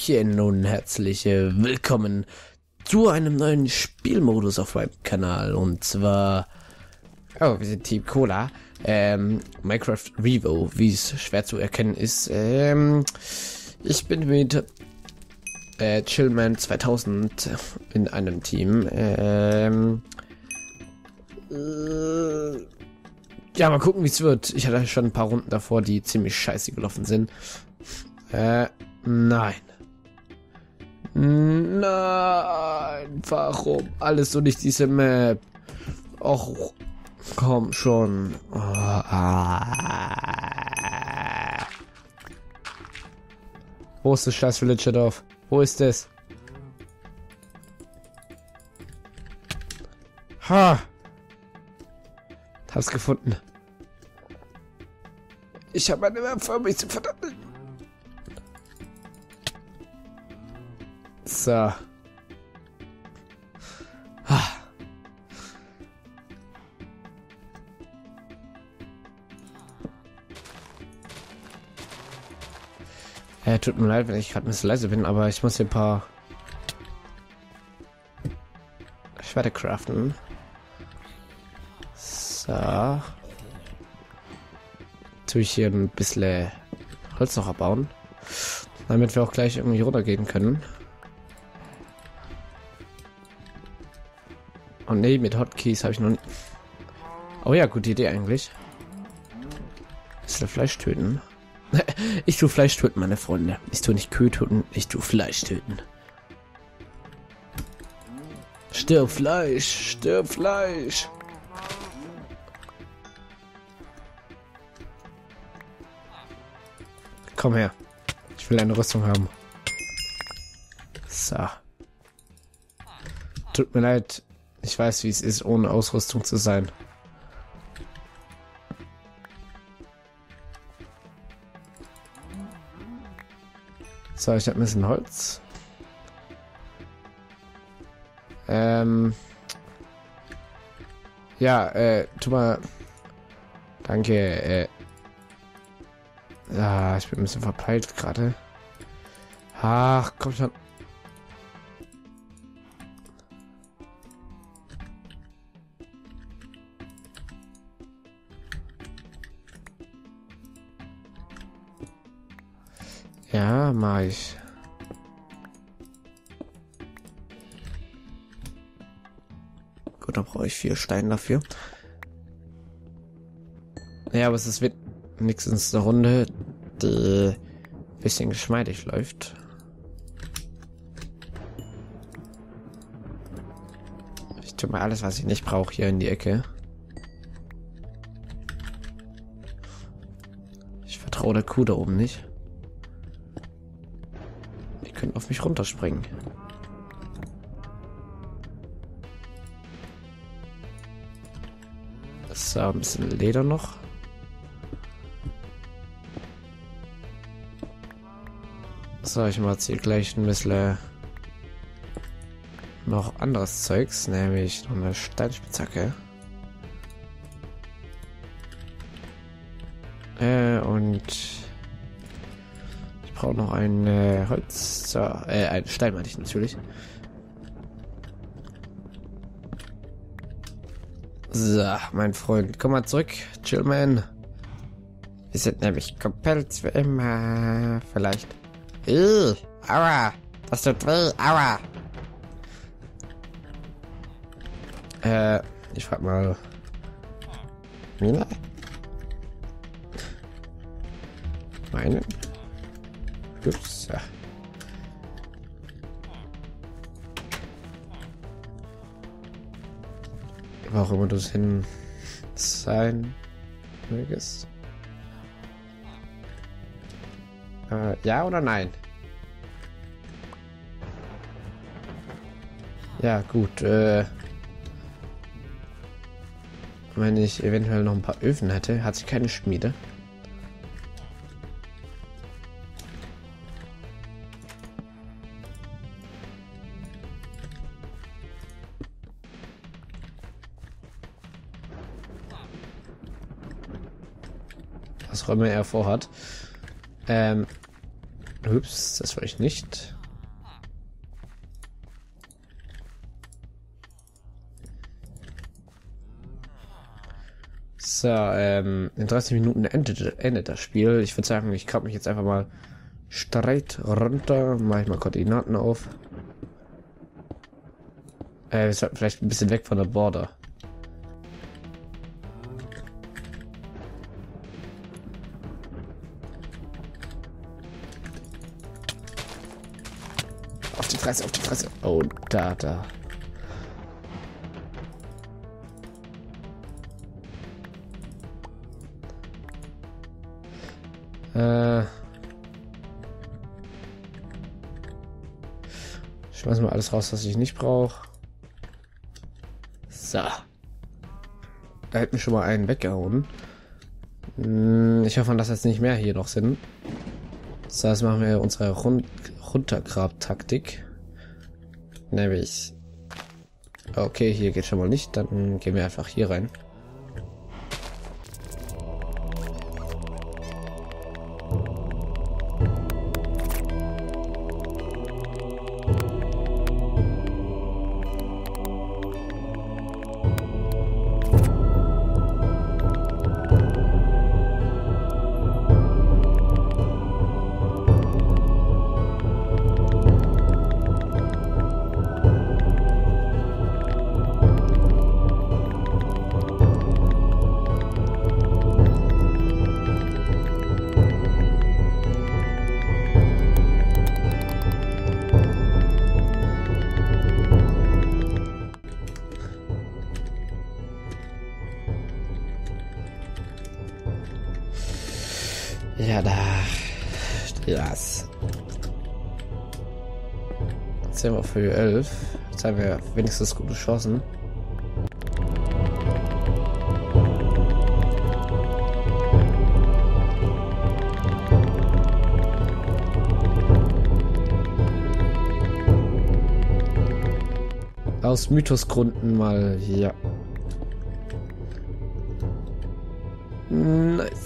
Hallöchen und herzlich willkommen zu einem neuen Spielmodus auf meinem Kanal. Und zwar, wir sind Team Cola, Minecraft Revo, wie es schwer zu erkennen ist. Ich bin mit Chillman 2000 in einem Team. Ja, mal gucken, wie es wird. Ich hatte schon ein paar Runden davor, die ziemlich scheiße gelaufen sind. Nein. Nein, warum? Alles so nicht diese Map. Och, komm schon. Wo ist das scheiß Villagerdorf? Wo ist es? Ha! Hab's gefunden. Ich habe eine Map für mich zu verdammten. So. Tut mir leid, wenn ich gerade ein bisschen leise bin, aber ich muss hier ein paar Schwerter craften. So. Tue ich hier ein bisschen Holz noch abbauen, damit wir auch gleich irgendwie runtergehen können. Und nee, mit Hotkeys habe ich noch nicht. Oh ja, gute Idee eigentlich. Bisschen Fleisch töten. Ich tue Fleisch töten, meine Freunde. Ich tue nicht Kühe töten, ich tue Fleisch töten. Stirb Fleisch, stirb Fleisch. Komm her. Ich will eine Rüstung haben. So. Tut mir leid. Ich weiß, wie es ist, ohne Ausrüstung zu sein. So, ich habe ein bisschen Holz. Ja, tu mal. Danke, ja, ich bin ein bisschen verpeilt gerade. Ach, komm schon. Ja, mach ich. Gut, dann brauche ich 4 Steine dafür. Ja, aber es wird wenigstens eine Runde, die ein bisschen geschmeidig läuft. Ich tue mal alles, was ich nicht brauche, hier in die Ecke. Ich vertraue der Kuh da oben nicht. Die können auf mich runterspringen. So, ein bisschen Leder noch. So, ich mache jetzt hier gleich ein bisschen noch anderes Zeugs, nämlich noch eine Steinspitzhacke. Und ich brauche noch ein Holz. So, ein Stein meinte ich natürlich. So, mein Freund, komm mal zurück, Chillman. Wir sind nämlich kompellt wie immer. Vielleicht. Aua, das tut weh, aua. Ich frag mal. Mina? Meine? Ups. Ja. Wo auch immer du es hin sein mögest. Ja oder nein? Ja, gut. Wenn ich eventuell noch ein paar Öfen hätte, hat sich keine Schmiede. Was auch immer er vorhat. Ups, das wollte ich nicht. So, in 30 Minuten endet das Spiel. Ich würde sagen, ich grab mich jetzt einfach mal straight runter. Mach ich mal Koordinaten auf. Wir sollten vielleicht ein bisschen weg von der Border. Auf die Fresse, auf die Fresse. Oh, da. Schmeiß mal alles raus, was ich nicht brauche. So. Da hätten wir schon mal einen weggehauen. Ich hoffe, dass jetzt nicht mehr hier noch sind. So, jetzt machen wir unsere Runtergrab-Taktik. Nämlich... Okay, hier geht schon mal nicht. Dann gehen wir einfach hier rein. Ja, da. Das. Jetzt sind wir für 11. Jetzt haben wir wenigstens gute Chancen. Aus Mythosgründen mal hier. Nice.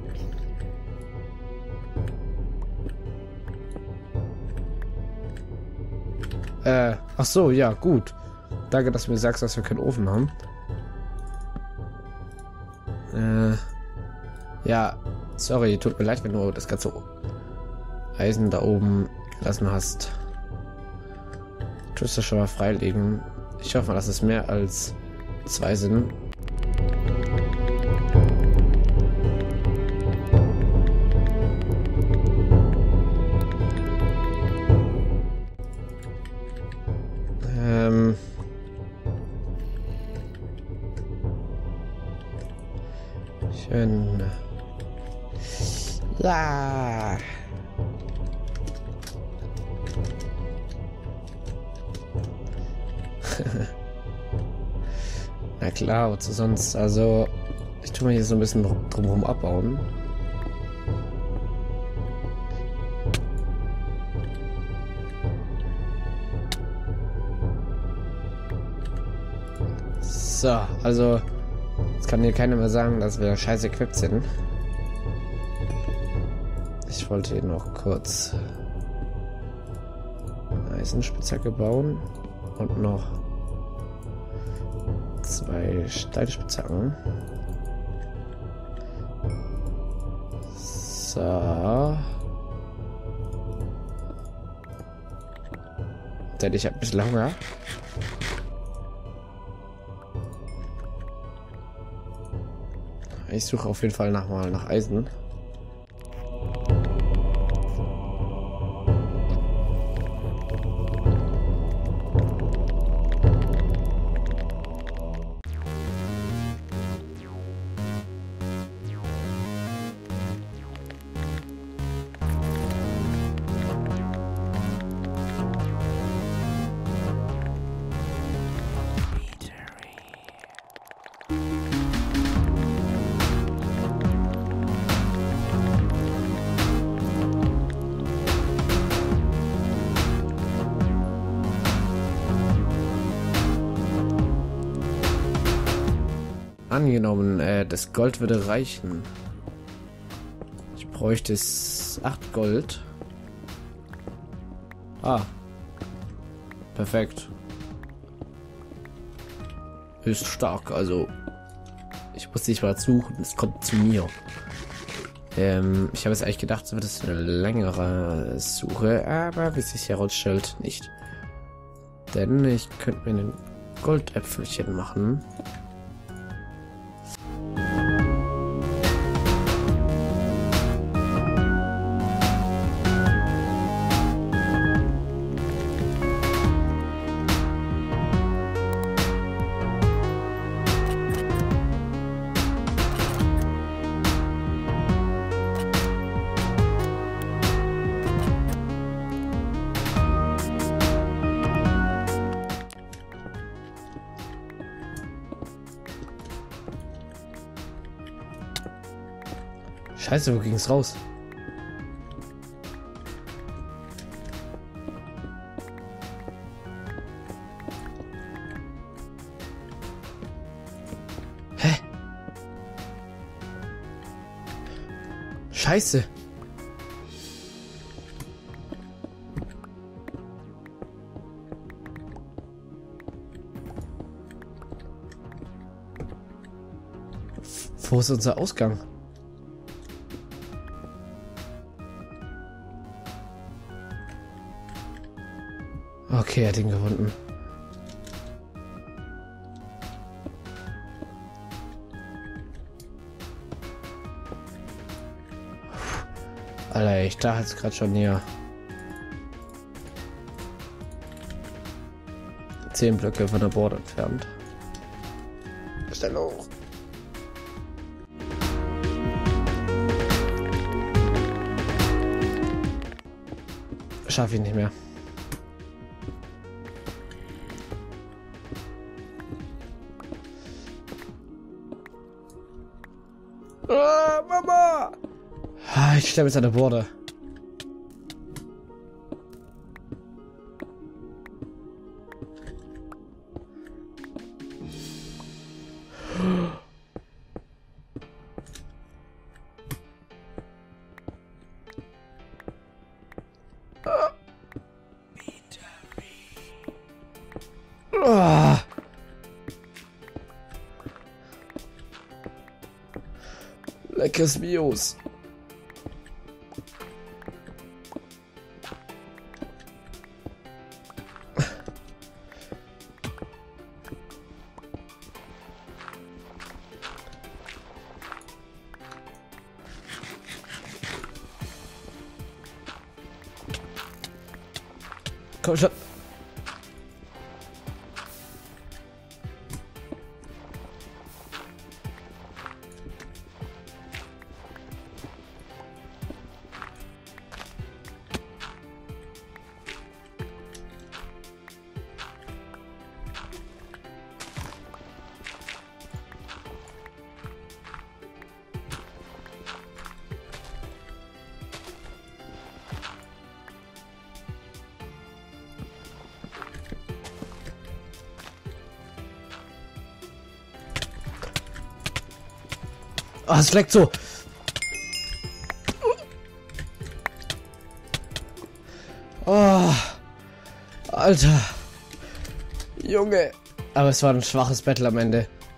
Ach so, ja, gut. Danke, dass du mir sagst, dass wir keinen Ofen haben. Ja, sorry, tut mir leid, wenn du das ganze Eisen da oben gelassen hast. Du wirst das schon mal freilegen. Ich hoffe mal, dass es mehr als 2 sind. Schön. Ja. Na klar, wozu sonst? Also, ich tue mir hier so ein bisschen drumherum abbauen. So, also, jetzt kann hier keiner mehr sagen, dass wir scheiße equipped sind. Ich wollte hier noch kurz Eisenspitzhacke bauen und noch 2 Steinspitzhacken. So. Denn ich habe ein bisschen Hunger. Ich suche auf jeden Fall nach Eisen. Angenommen, das Gold würde reichen. Ich bräuchte 8 Gold. Ah. Perfekt. Ist stark, also. Ich muss nicht mal suchen, es kommt zu mir. Ich habe jetzt eigentlich gedacht, es wird eine längere Suche, aber wie sich herausstellt, nicht. Denn ich könnte mir einen Goldäpfelchen machen. Scheiße, wo ging's raus? Hä? Scheiße. Wo ist unser Ausgang? Okay, er hat ihn gefunden. Alter, ich dachte jetzt gerade schon näher. 10 Blöcke von der Bord entfernt. Ist er hoch? Schaff ich nicht mehr. Mama! Ich sterbe jetzt an der Borde. Leckes Bios. Komm schon. Oh, es leckt so. Oh, Alter. Junge. Aber es war ein schwaches Battle am Ende.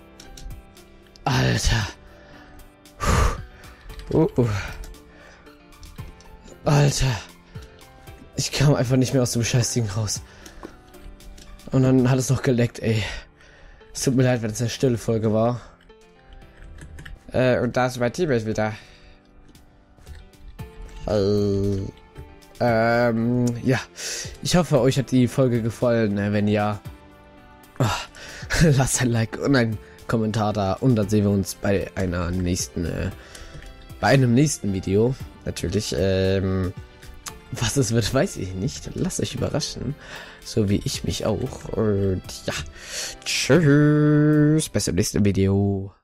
Alter. Alter. Ich kam einfach nicht mehr aus dem Scheißding raus. Und dann hat es noch geleckt, ey. Es tut mir leid, wenn es eine stille Folge war. Und da ist mein Teammate wieder. Ja. Ich hoffe, euch hat die Folge gefallen. Wenn ja, lasst ein Like und ein Kommentar da. Und dann sehen wir uns bei einem nächsten Video. Natürlich. Was es wird, weiß ich nicht. Lasst euch überraschen. So wie ich mich auch. Und ja. Tschüss. Bis zum nächsten Video.